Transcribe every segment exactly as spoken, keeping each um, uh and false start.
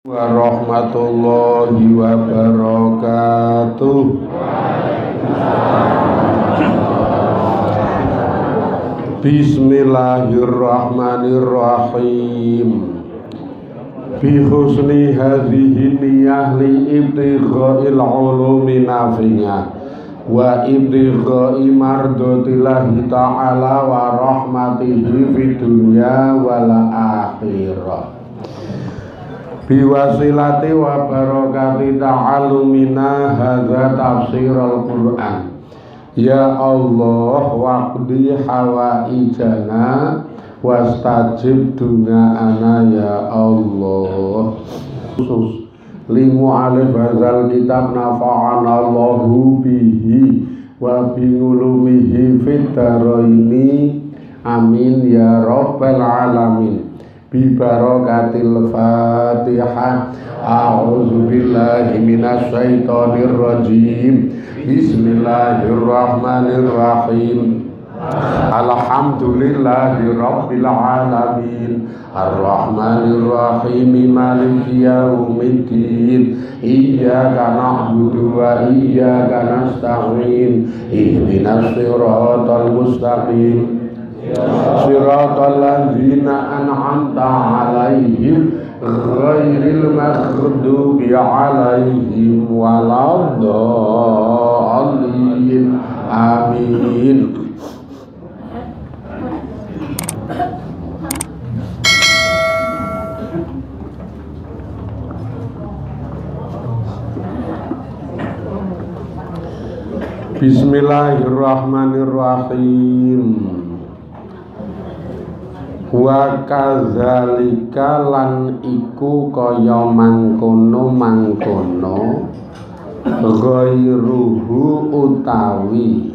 Warahmatullahi wabarakatuh. Bismillahirrahmanirrahim. Bi husni hadhihi niyah li ibtigha'il ulumi nafi'ah wa ibtigha'i mardatillahi ta'ala wa rahmatihi fid dunya wal akhirah. Biwasilati wa barakati ta'alumina hadza tafsirul Qur'an. Ya Allah waqdi hawaijana wastajib du'aana ya Allah. Khusus limu alif hadzal kitab nafa'ana Allahu bihi wa bi ulumihi fid dharaini amin ya rabbal alamin. Bi barakatil Fatihah. A'udzu billahi minasy syaithanir rajim. Bismillahirrahmanirrahim. Alhamdulillahi rabbil alamin. Arrahmanir rahim. Maliki yaumiddin. Iyyaka na'budu wa iyyaka nasta'in. Ihdinas siratal mustaqim. Siratal ladzina an'amta 'alaihim ghairil maghdubi 'alaihim waladdallin. Amin. Bismillahirrahmanirrahim. Wa kadzalika lan iku kaya mangkono mangkono ghairuhu utawi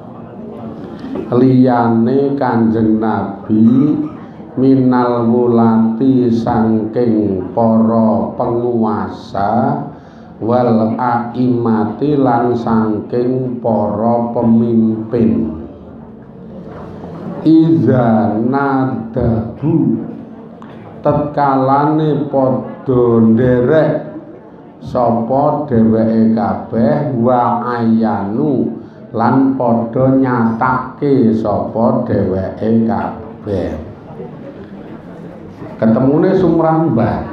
liyane Kanjeng Nabi minal wulati saking para penguasa wal aimati lan saking para pemimpin. Iza nadabu tetkalane padha nderek sapa dheweke kabeh wa ayanu lan padha nyatake sapa dheweke kabeh. Ketemune sumrambah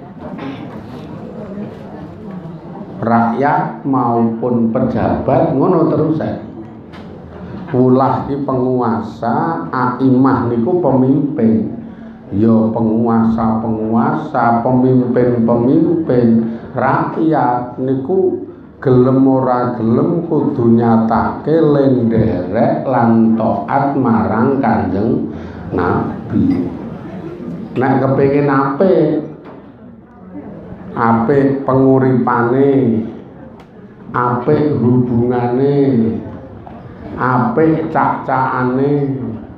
rakyat maupun pejabat ngono terus ae. Ulah ki penguasa, aimah niku pemimpin. Yo penguasa-penguasa, pemimpin-pemimpin, rakyat niku gelem ora gelem kudu nyatake lenderek lan taat marang Kanjeng Nabi. Nek kepengin apik, apik penguripane, apik hubungane, apik cak-cakane.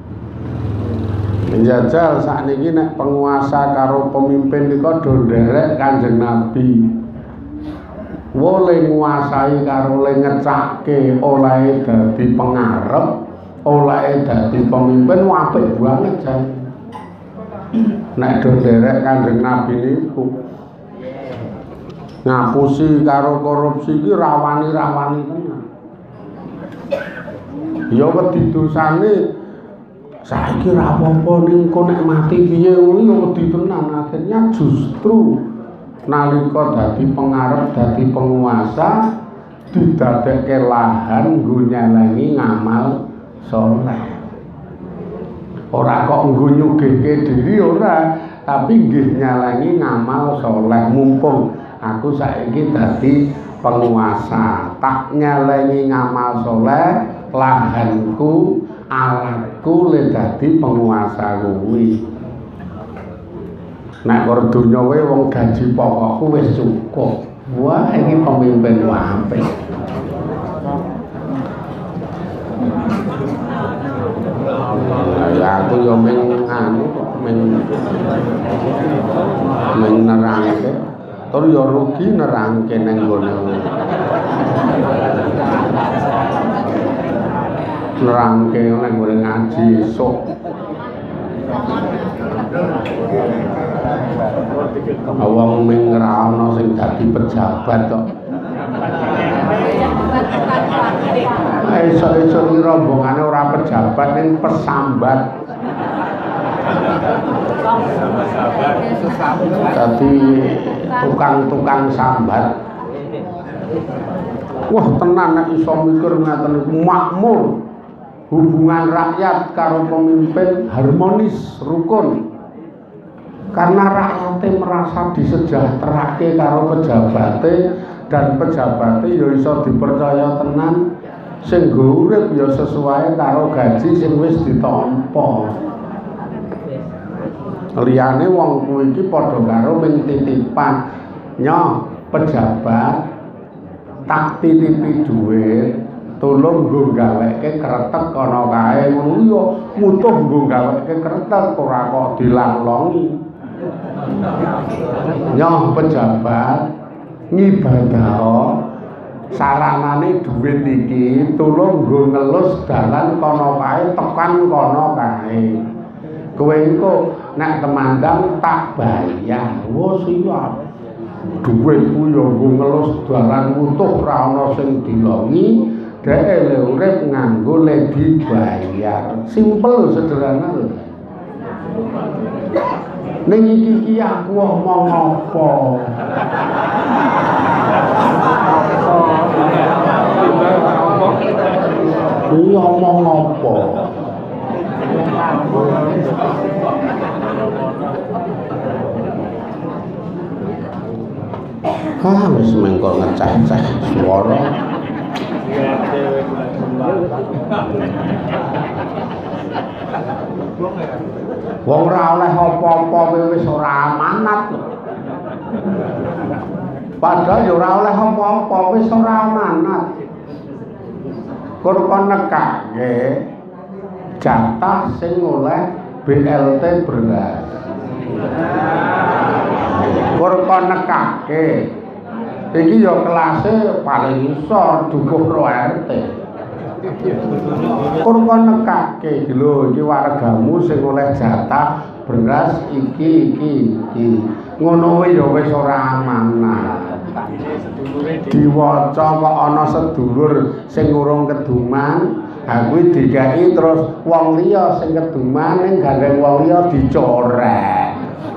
Njajal sakniki nek penguasa karo pemimpin niku do nderek Kanjeng Nabi. Woleh nguasai karo le ngecakke oleh dadi pengarep, oleh dadi pemimpin apik banget jan. Nek do nderek Kanjeng Nabi niku ngapusi karo korupsi iki rawani-rawani tenan. Ya wedi dosane saiki ra apa-apa ning kok nek mati piye ngono ya wedi tenan. Akhirnya justru nalika dadi pengarep dadi penguasa didadekke lahan nggo nyelengi ngamal saleh. Ora kok nggo nyugihke diri ora, tapi nggih nyelengi ngamal saleh. Mumpung aku saiki dadi penguasa, tak nyelengi ngamal saleh, lahanku, alatku le dadi penguasa kuwi. Nek karo donya wae wong gaji pokokku wis cukup. Wah, iki pemimpin apik. Ya aku yo meng anu kok meng meng nerangke. Tur yo rugi nerangke nang ngene. Nerangke nang ngene ngaji esuk. Wong ming ra ana sing dadi pejabat kok. Esuk-esuk iki rombongane ora pejabat ning pesambat. Dadi tukang-tukang sambat. Wah tenan nek iso mikir ngaten iku makmur. Hubungan rakyat karo pemimpin harmonis, rukun. Karena rakyatnya merasa disejahterake karo pejabatnya dan pejabatnya ya iso dipercaya tenan sing nggo urip ya sesuai karo gaji sing wis ditampa. Liyane wong kuwi iki padha karo ming titipan. Nyo pejabat tak titipi dhuwit tolong nggo gaweke kretek kono kae ngono ya mutuh nggo gaweke kretek ora kok dilanglongi. Nyoh pejabat ngibadah saranane dhuwit iki tolong nggo ngelus dalan kono kae tekan kono kae. Kowe engko nek temandang tak bayar. Wes iya. Dhuwitku ya nggo ngelus dalan mutuh ora ana sing dilongi. Dhek le urip nganggo le dibayar. Simpel sederhana lho. Ning iki iki aku omong apa? Iki omong apa? Ah, wis mengko ngeceh-ceh swara. Wong ora oleh apa-apa wis ora amanat. Padahal ya ora oleh apa-apa wis ora amanat. Kur kon nekake jatah sing oleh B L T beras. Kur kon nekake iki ya kelase paling isor dukuh ro R T. Kur kon nekake iki lho iki wargamu sing oleh jatah beras iki iki iki. Ngono ya wis ora amanah. Diwaca kok ana sedulur sing urung keduman, ha kuwi digawe terus wong liya sing keduman ning gandeng wong liya dicorek.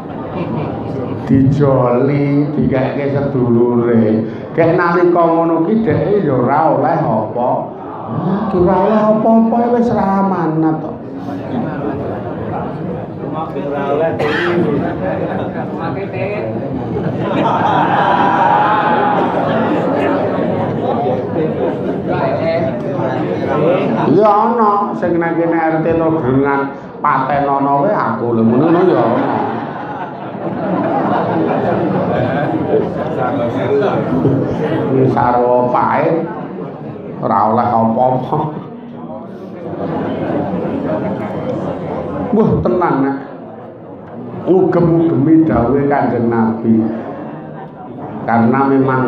Dijoli digake sedulure. Kek nalika ngono ki dheke ya ora oleh apa. Ki ora oleh apa-apa wis ra amanat to. Ora oleh iya ana sing nang kene R T to dengan paten ana wae aku lho ngono ya ana. Sarwa pahit ora oleh apa-apa. Wah tenan nek ngugem-ugemi dawuhe Kanjeng Nabi. Karena memang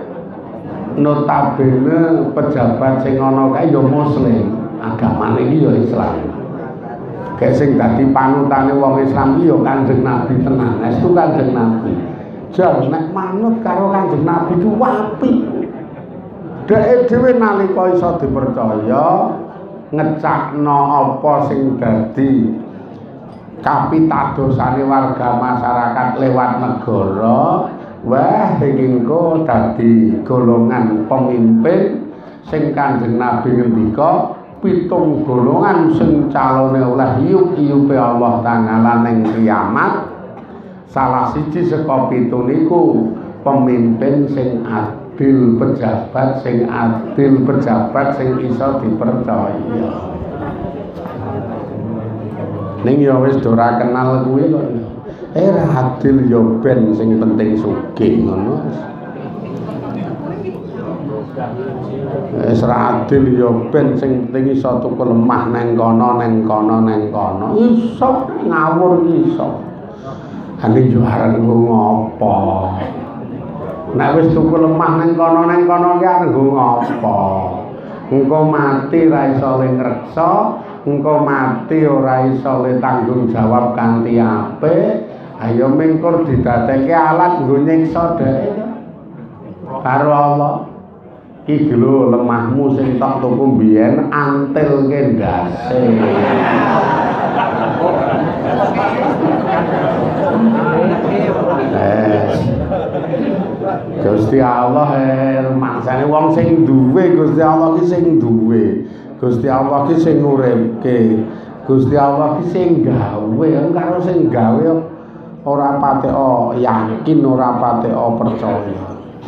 notabene pejabat sing ana kae ya muslim, agamane iki ya Islam. Kayak sing dadi panutane wong Islam iki ya Kanjeng Nabi tenan. Estu Kanjeng Nabi. Jar nek manut karo Kanjeng Nabi ku apik. Dhek dhewe nalika iso dipercaya ngecakno apa sing dadi kapitadosane warga masyarakat lewat negara. Wah iki engko dadi golongan pemimpin sing Kanjeng Nabi ngendika pitung golongan sing calone oleh iyup-iyupe Allah Ta'ala ning kiamat. Salah siji saka pitu niku pemimpin sing adil, pejabat sing adil, pejabat sing iso dipercaya. Ning ya wis ora kenal kuwi kok. Eh adil ya ben sing penting sugih ngono. Wis adil ya ben sing penting iso tuku lemah neng kono neng kono neng kono. Iso ngawur iso. Ane yo arep ngopo. Nek wis tuku lemah neng kono neng kono ki arep ngopo. Engko mati ra iso le ngreksa, engko mati ora iso le tanggung jawab kanthi apik. ayo mengkur didadekke alat nggo nyiksa dhek karo Allah. Iki lho lemahmu sing tok tuku mbiyen antilke ndase. Eh. Gusti Allah eh maksane wong sing duwe Gusti Allah ki sing duwe. Gusti Allah ki sing nguripke. Gusti Allah ki sing gawe, karo sing gawe ora pateka yakin, ora pateka percaya.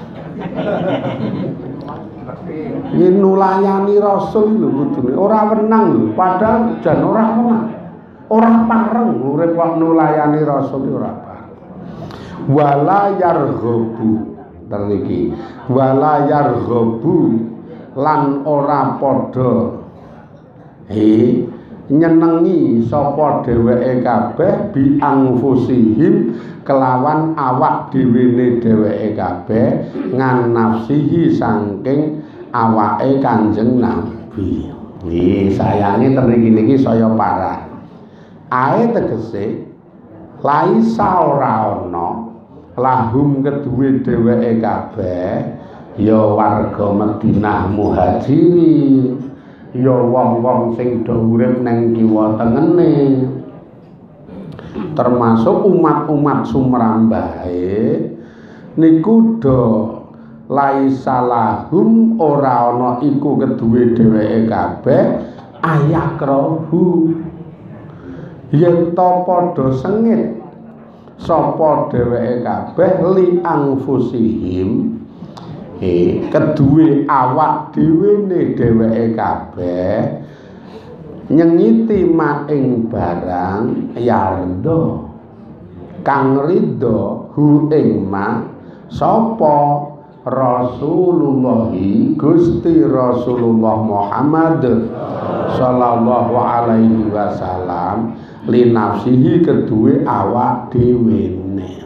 Yen nulayani Rasul lho kudune ora wenang lho, padahal jan ora wenang. Ora pareng urip kok nulayani Rasul ora pareng. Wala yarghabu teriki. Wala yarghabu lan ora padha he nyenengi sapa dheweke kabeh bi anfusihim kelawan awak dhewene dheweke kabeh ngan nafsihi saking awake Kanjeng Nabi. Nggih, sayange mriki niki saya parah. Ae tegese laisa ora ana lahum keduwe dheweke kabeh ya warga Madinah muhajirin ya wong-wong sing do urip nang kiwa tengene termasuk umat-umat sumrambahe niku do laisalahum ora ana iku keduwe dheweke kabeh ayakrahu yen to padha sengit sapa dheweke kabeh li anfusihim eh keduwe awak dhewene dheweke kabeh nyengiti maing barang yardo kang ridho hu ing ma sapa Rasulullah Gusti Rasulullah Muhammad sallallahu alaihi wasallam li nafsihi keduwe awak dhewene.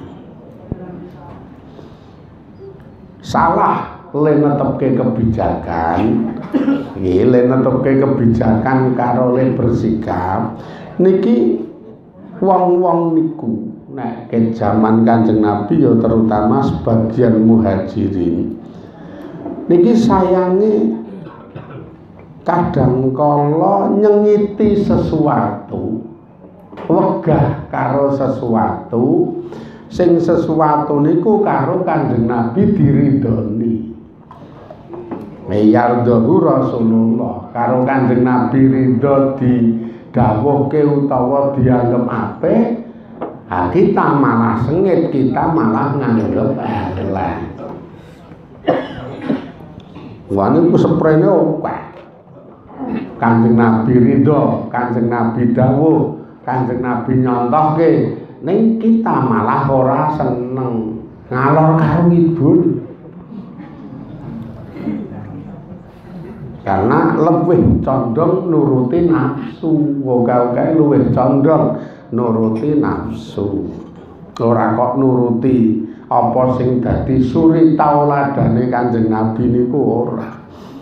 Salah le netepke kebijakan nggih le netepke kebijakan karo le bersikap niki wong-wong niku nek ke zaman Kanjeng Nabi ya terutama sebagian muhajirin niki sayange kadang kala nyengiti sesuatu wegah karo sesuatu sing sesuatu niku karo Kanjeng Nabi diridhoni. Yardhahu Rasulullah karo Kanjeng Nabi ridho didhawuhke utawa dianggep apik, ha kita malah sengit, kita malah nganggep elek. Wah niku seprene akeh. Kanjeng Nabi ridho, Kanjeng Nabi dawuh, Kanjeng Nabi nyontohke ning kita malah ora seneng ngalor karo ngidul karena lebih condong nuruti nafsu woga-woga luwih condong nuruti nafsu ora kok nuruti apa sing dadi suri tauladane Kanjeng Nabi niku ora.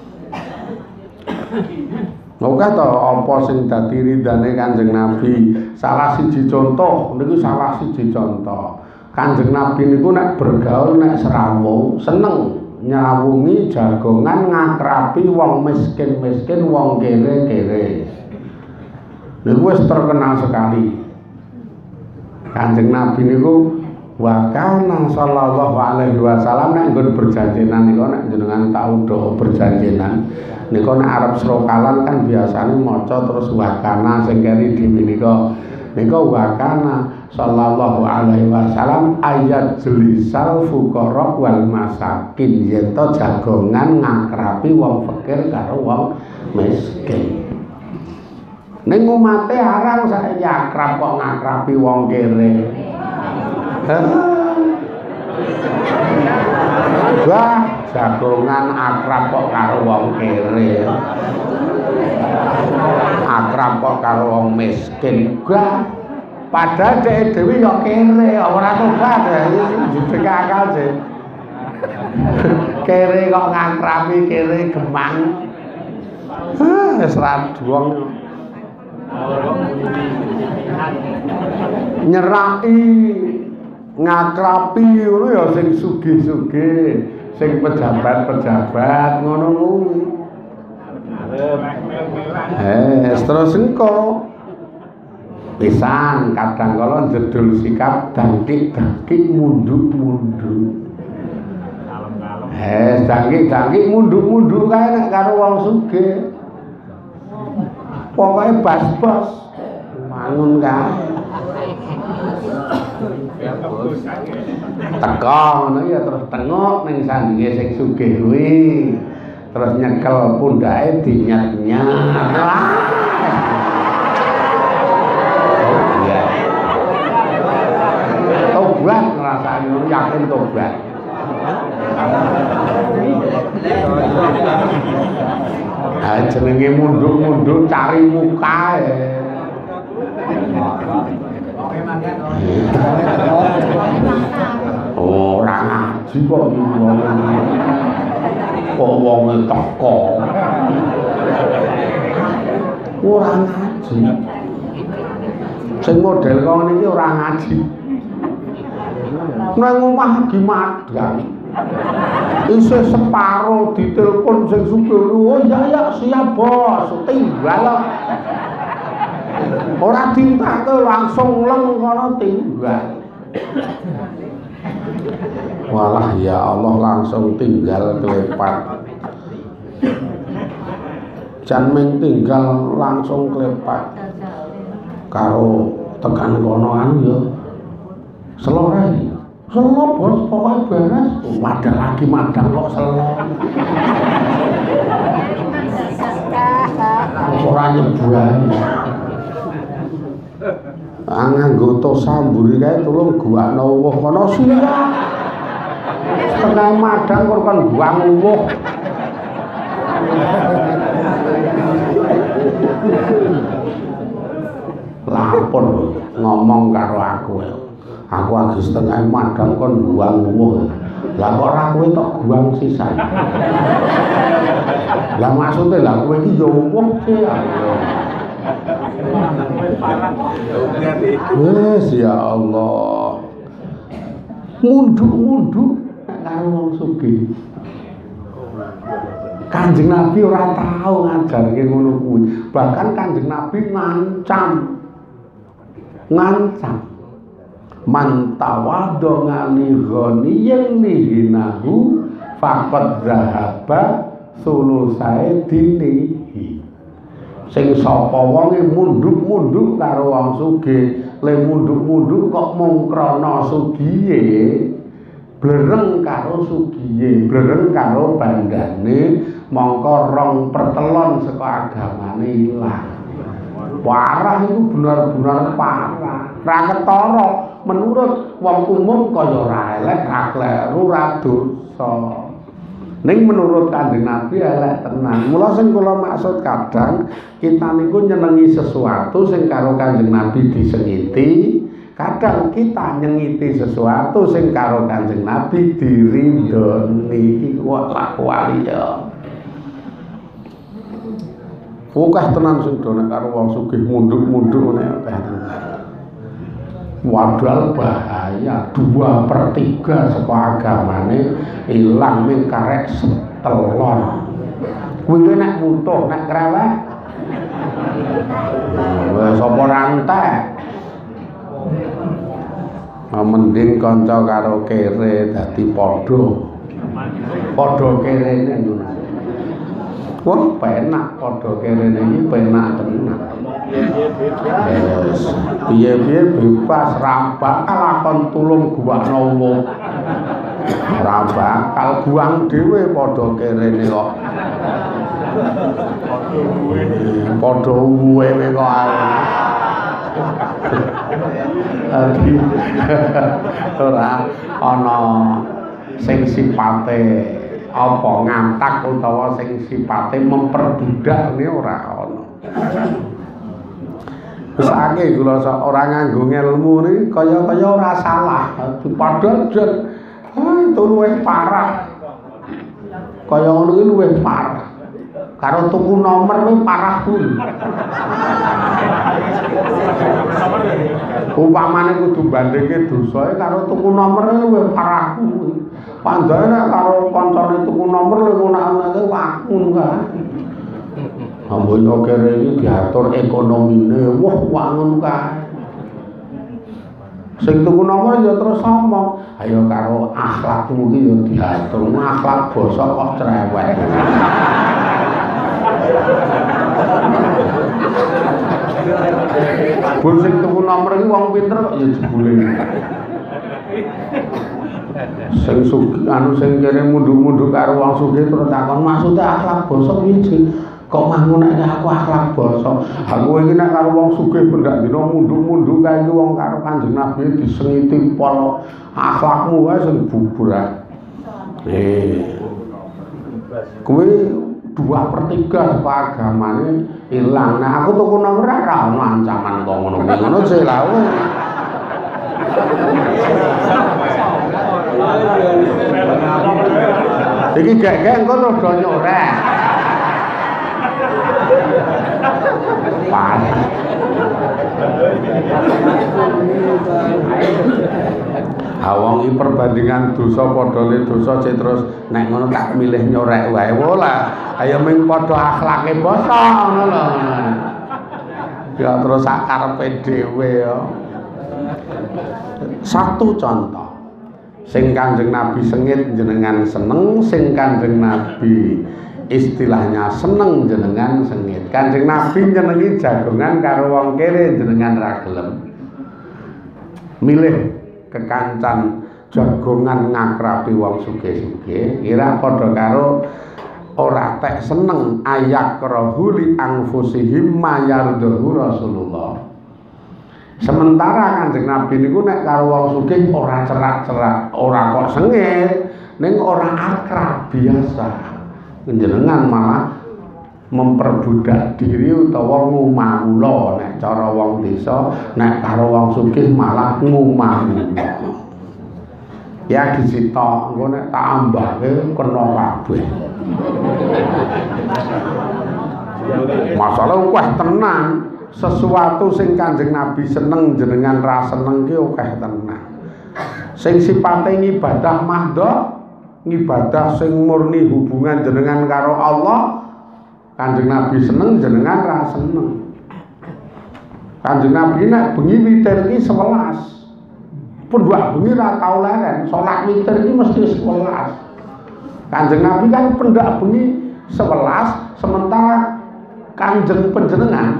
Oke to apa sing dadi ridane Kanjeng Nabi salah siji contoh niku salah siji contoh Kanjeng Nabi niku nek bergaul nek serawung seneng nyrawungi jagongan ngakrapi wong miskin-miskin wong kere-kere niku wis terkenal sekali Kanjeng Nabi niku wa kana sallallahu alaihi wasallam nek nggon berjanjenan niku nek jenengan tau do berjanjenan niku nek arep srokalan kan biasane maca terus wakana sing keri dhewe nika niku wakana sallallahu alaihi wasallam ayat jelisal fuqara wal masakin yen to jagongan ngakrapi wong fakir karo wong miskin. Ning umate arang saiki akrab kok ngakrapi wong kere. Wah, jagongan akrab kok karo wong kere. Akrab kok karo wong miskin. Gah, padahal dhek dhewe ya kere, ora tobat ya. Jujur akal sih. Kere kok ngakrapi kere gemang. Hah, wis ra duwong. Nyerai ngakrapi ngono ya sing sugih-sugih, sing pejabat-pejabat ngono kuwi. Eh, terus engko pisan kadang kala jedul sikap dangkik-dangkik munduk-munduk. Eh, dangkik-dangkik munduk-munduk kae nek karo wong sugih. Pokoke bas-bas mangun kae. Teko ngono ya terus tengok ning sandinge sing sugih kuwi. Terus nyekel pundake dinyat-nyat. Tobat ngrasani ngono yakin tobat. Ah jenenge munduk-munduk cari muka e. Ora ngaji kok iki wong. Kok wong teko. Ora ngaji. Sing model kok ngene iki ora ngaji. Nang omah iki madang. Isih separo ditelepon sing sugih. Oh iya ya siap bos, tinggal. Ora dintake langsung leng kono tinggal. Walah ya Allah langsung tinggal kelepat. Jan ming tinggal langsung kelepat. Karo tekan kono anu ya. Selore. Selo bos pokoke beres. Wadah lagi madang kok selo. Ora nyebuahi. Ah nganggo tosa mburi kae tulung guakno uwuh kono siap. Setengah madang kok kon guang uwuh. Lapor ngomong karo aku. Aku lagi setengah madang kon guang uwuh. Lah kok ora kowe tok guang sisan. Lah maksude lah kowe iki yo uwuh sih. Wes ya Allah. Munduk-munduk karo wong sugih. Kanjeng Nabi ora tau ngajarke ngono kuwi. Bahkan Kanjeng Nabi ngancam. Ngancam. Man tawaddo ngali ghaniyan lihinahu faqad zahaba sulusae dinihi. Sing sapa wonge munduk-munduk karo wong sugih, le munduk-munduk kok mung krana sugihe, blereng karo sugihe, blereng karo bandane, mongko rong pertelon saka agamane ilang. Parah itu benar-benar parah. Ra ketara menurut wong umum kaya ora elek, ra kleru, ra dosa. Ning menurut Kanjeng Nabi elek tenan. Mula sing kula maksud kadang kita niku nyenengi sesuatu sing karo Kanjeng Nabi disengiti, kadang kita nyengiti sesuatu sing karo Kanjeng Nabi dirindoni. Iki kok lakuali ya. Akeh tenan sing do nek karo wong sugih munduk-munduk nek akeh tenan. Wadal bahaya dua per tiga saka agamane ilang ming karek setelon. Kuwi nek mutuh nek krewek. Wes apa rantek. Mending kanca karo kere dadi padha. Padha kerene ngono. Wah, penak padha kerene iki penak tenan. Yes. Piye-piye bebas ra bakal akon tulung guwakno wong. Ra bakal guang dhewe padha kerene kok. Padha uwe kok ae. Ati ora ana sing sipate apa ngantak utawa sing sipate memperbudak ini ora ana. Wis akeh kula ora nganggo ilmu niki kaya-kaya ora salah. Padahal jan ah itu luwih parah. Kaya ngono iki luwih parah. karo tuku nomor kuwi parah kuwi. Upamane kudu bandingke dosae karo tuku nomor kuwi parah kuwi. Pandane nek karo kancane tuku nomor lho ngono-ngono waku kae. Ambonya kere iki diatur ekonomine, wah wangun kae. Sing tuku nomor ya terus ngomong, ayo karo akhlakmu iki ya diatur, akhlak basa kok cerewet. Bun sing tuku nomor iki wong pinter kok ya jebule. Sing sugih anu sing kene mundhuk-mundhuk karo wong sugih terus takon maksude akhlak basa piye kok mah ngono nek aku akhlak basa. Aku iki nek karo wong sugih bendak dina mundhuk-mundhuk kae iki wong karo Kanjeng Nabi disengiti pol akhlakmu wae sing bubur. Eh. Kuwi dua per tiga saka agamane ilang. Nah aku tuku nomor ora ono ancaman kok ngono kuwi. Ngono sih lha. Iki gek-gek engko terus do nyoreh. Pan. Awang iki perbandingan dosa padane dosa cek terus nek ngono tak milih nyorek wae lah. Ayo ming padha akhlake basa ngono lho. Ya terus sak karepe dhewe ya. Satu contoh. Sing Kanjeng Nabi sengit jenengan seneng, sing Kanjeng Nabi istilahnya seneng jenengan sengit. Kanjeng Nabi nyenengi jagongan karo wong kere jenengan ra gelem. Milih kekancan jagongan ngakrapi wong sugih-sugih, kira padha karo ora tek seneng ayak rahuli anfusihim mayardahu Rasulullah. Sementara Kanjeng Nabi niku nek karo wong sugih ora cerak-cerak, ora kok sengit, ning ora akrab biasa. Jenengan malah memperbudak diri utawa ngumawula nek cara wong desa, nek karo wong sugih malah ngumawula. Ya disita, engko nek tak ambake kena kabeh. Masalah kuwi tenan. Sesuatu sing Kanjeng Nabi seneng jenengan ra seneng ki akeh tenan. Sing sipate ngibadah mahdha, ngibadah sing murni hubungan jenengan karo Allah, Kanjeng Nabi seneng jenengan ra seneng. Kanjeng Nabi nek bengi witir ki sewelas. Pun wak bengi ra tau leren, salat witir ki mesti sewelas. Kanjeng Nabi kan pendak bengi sewelas, sementara Kanjeng panjenengan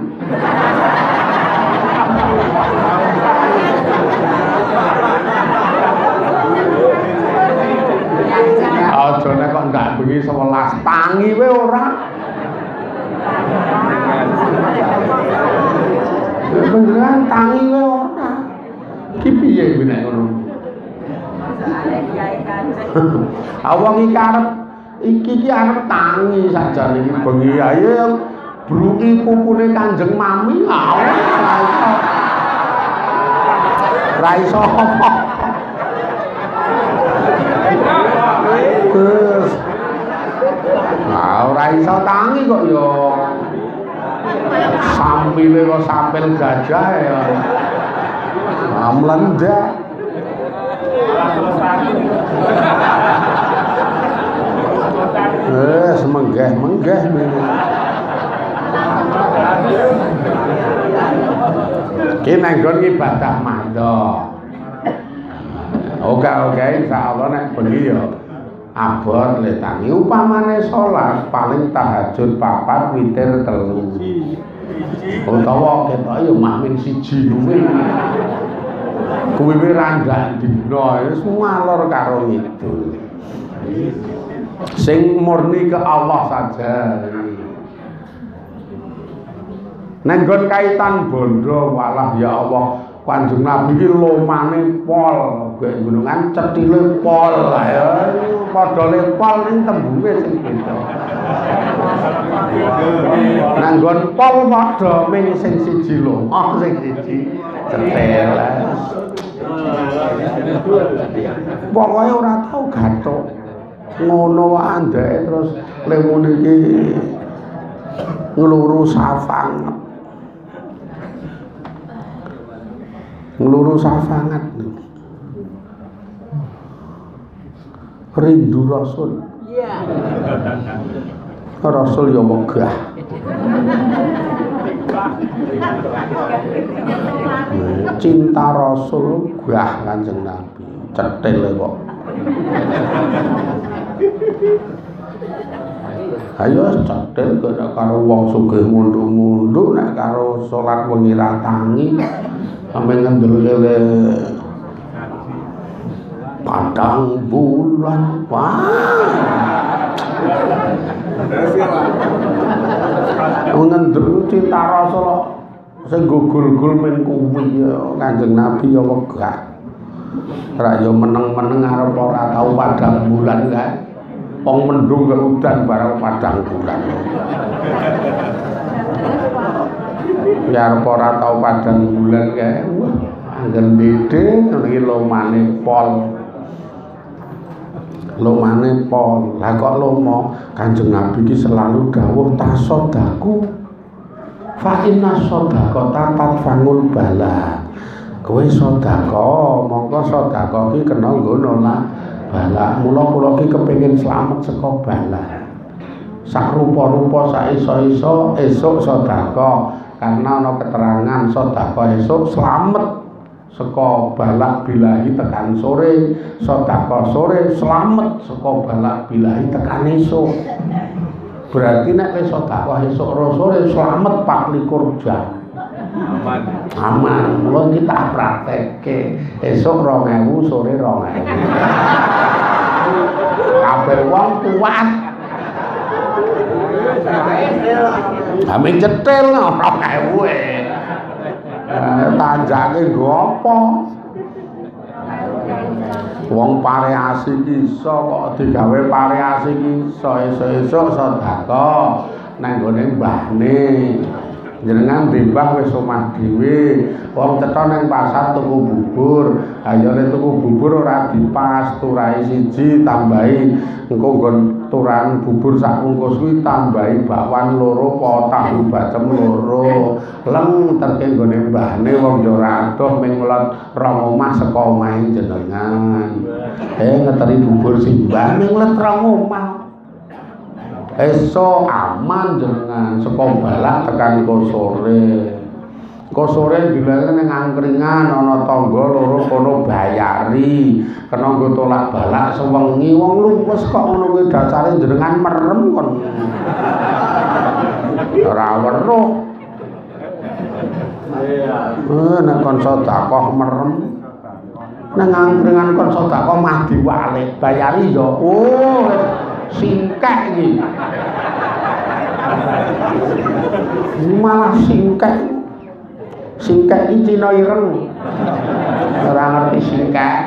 aja nek kok ndak bengi sewelas tangi we ora. Panjenengan tangi we ora. Ki piye nek ngono? Awang iki arep iki ki arep tangi sajane iki bengi ayo bruki pupune Kanjeng Mami awas ra iso apa. Terus nah ora iso tangi kok ya sampile kok sampil gajah ya mlendak. Eh semenggeh-menggeh ki nanggon ibadah mahdha. Oke oke insyaallah nek bengi ya abot le tangi upamane salat paling tahajud papat witir telu. Utawa ketok ya makmin siji kuwi. Kuwi wis randang dina wis ngalor karo ngidul. Sing murni ke Allah saja. Nenggon kaitan bondo walah ya Allah Kanjeng Nabi iki lomane pol gek gunungan cethile pol ya padha le pol ning tembunge sing beda. Nenggon pol padha ming sing siji lho oh sing siji cetel. Pokoke ora tau gathuk ngono wae andeke terus lemune iki ngluru safanget. Ngluru safanget. Rindu Rasul. Iya. Rasul ya wegah. Cinta Rasul gah Kanjeng Nabi. Cetil kok. Ayo cetil kok karo wong sugih mundu-mundu nek karo salat wengi ra tangi sampe ngendel-ele padang bulan. Wah. Ngendel cinta Rasul sing gugul-gul men kuwi Kanjeng Nabi ya wegah. Ra yo meneng-meneng arep ora tau padang bulan kae. Wong mendung karo udan bareng padang bulan. Ya arep ora tau padang bulan kae. Wah, anggen dede ngene iki lomane pol. Lomane pol. Lah kok lomo Kanjeng Nabi iki selalu dawuh tasodaku. Fa inna sodaqata tatfangul bala. Kowe sedekah, mongko sedekah iki kena nggo nolak bala. Mula kula iki kepengin slamet saka bala. Sak rupa-rupa sak iso-iso esuk sedekah. Karena ana keterangan sedekah esuk slamet saka balak bilahi tekan sore, sedekah sore slamet saka balak bilahi tekan esuk. Berarti nek wis sedekah esuk sore slamet empat likur jam. Aman. Aman. Mula kita praktekke esuk dua ribu sore dua ribu. Kabeh wong kuat. Amin cetil dua ribu e. Tanjake nggo apa? Wong pareasi ki iso kok digawe pareasi ki iso esuk-esuk sedekah nang gone mbahne. Jenengan timbang wis omah dhewe, wong cetha ning pasar tuku bubur, ayane tuku bubur ora dipas, turai siji tambahi engko nggon turan bubur sak bungkus kuwi tambahi bakwan loro apa tahu bacem loro. Leng terke nggone mbahne wong yo ora adoh ming mlet rong omah saka omahe jenengan. Eh ngeteri bubur simbah ming mlet rong omah. Esok aman jenengan saka balak tekan ko sore. Ko sore dilere ning angkringan ana tangga loro kono bayari. Kena nggo tolak balak sewengi wong luwes kok ngono kuwi dasare jenengan merem kon. Ora weruh. Eh nek kon sedekah merem. Nang angkringan kon sedekah mah diwalik, bayari yo. Oh singkek iki. Malah singkek. Singkek iki Cina ireng. Ora ngerti singkek.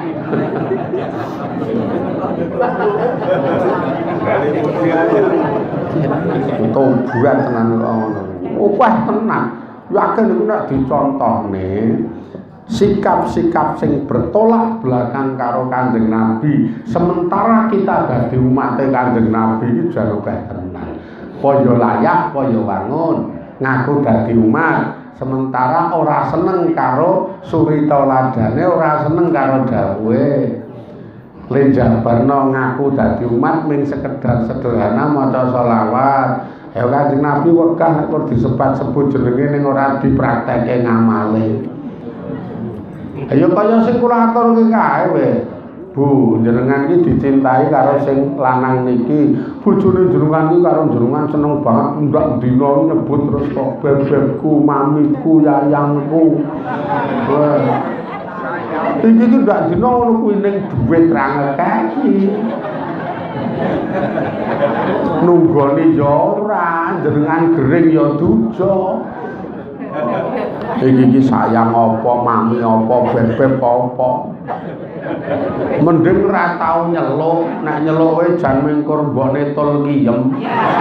Toburan tenan kok ngono. Opah tenan. Yakin iku nek dicontohne sikap-sikap sing bertolak belakang karo Kanjeng Nabi sementara kita dadi umat Kanjeng Nabi iki jan akeh tenan. Poyo layak, poyo wangun ngaku dadi umat sementara ora seneng karo suri tauladane, ora seneng karo dawuhe. Lenjabarno ngaku dadi umat ming sekedar sederhana maca selawat. Ya Kanjeng Nabi wegah nek kok disebat-sebut jenenge ning ora dipraktekke ngamale. Ayo kaya sing kula aturke kae we. Bu, jenengan iki dicintai karo sing lanang niki. Bojone jenengan iki karo jenengan seneng banget ndak dina nyebut terus kok bebekku, mamiku, yayangku. Wah. Iki iki ndak dina ngono kuwi ning dhuwit rangeke iki. Nunggoni ya ora, jenengan gering ya duja. Iki iki sayang apa, mami apa, bebek apa. Mending ora tau nyeluk, nek nyeluke jan mengkur mbokne tul kiyem.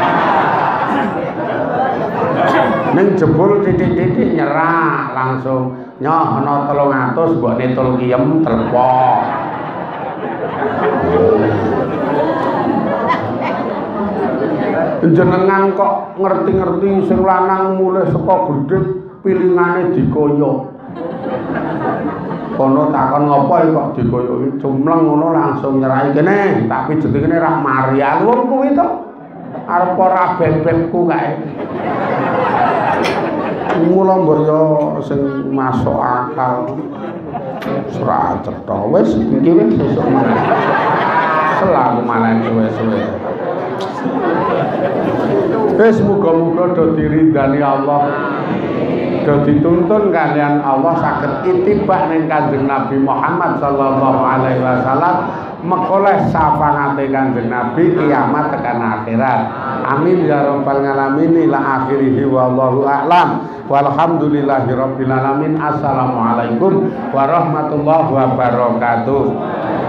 Ning jebul titik-titik nyerah langsung nyoh ana telung atus mbokne tul kiyem telepon. jenengan kok ngerti-ngerti sing lanang mulai saka gedhe pilingane dikoyok. Kono takon ngopo kok dikoyoki cumleng ngono langsung nyerahi kene, tapi jenenge ra mari. Wong kuwi to arep ora bebekku kae. Mula mbok yo sing masuk akal. Ora cetha wis iki wis sesuk maneh. Selaku malah suwe-suwe. Wis muga-muga do diridani Allah. Do dituntun kalian Allah saged itibak ning Kanjeng Nabi Muhammad sallallahu alaihi wasallam mekoleh syafaate Kanjeng Nabi kiamat tekan akhirat. Amin ya rabbal alamin ila akhirih wallahu a'lam. Walhamdulillahirabbil alamin. Assalamualaikum warahmatullahi wabarakatuh.